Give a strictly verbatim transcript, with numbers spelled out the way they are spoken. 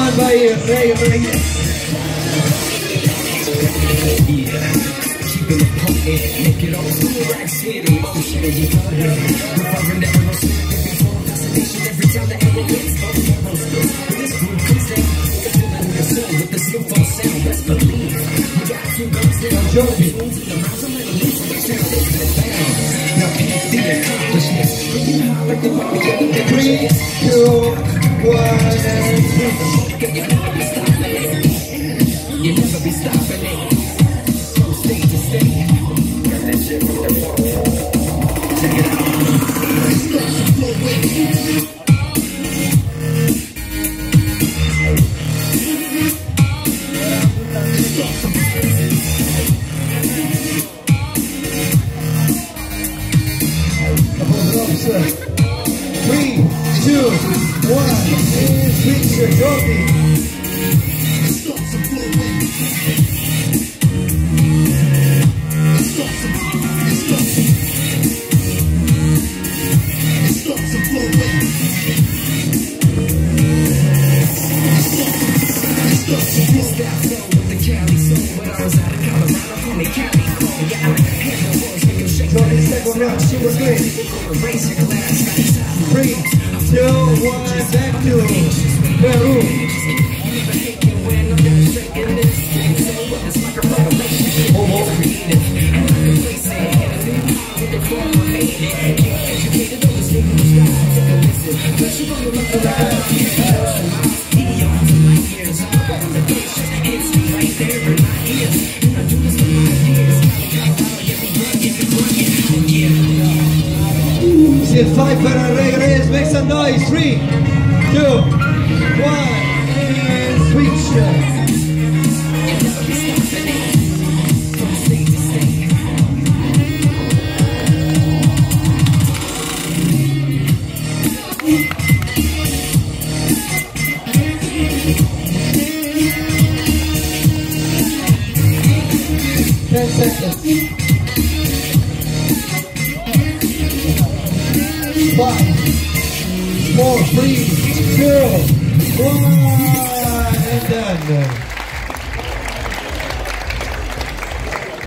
one by Ray Reyes. Keeping it potent, make it all cool, right? Sweet emotion, you got it. Referring to Aerosmith, before fascination, every time the arrow hits, oh, Aerosmith. When this groove comes down, the feeling in your soul with the snowfall sound, best believe. We got two guns down, Joey. The miles of money, the sound is the sound. Now peak the accomplishments. You know how like the ball, you're the Three, two, one, and you never be stopping it. From state to state. Got that shit from the phone. Check it out. Three, two, one, and switch your jockey. Second round, she was great. Three, two, one, back to Peru. Oh, oh. Five para Ray Reyes, make some noise. Three, two, one, and switch. Ten seconds. Five, four, three, two, one, and done.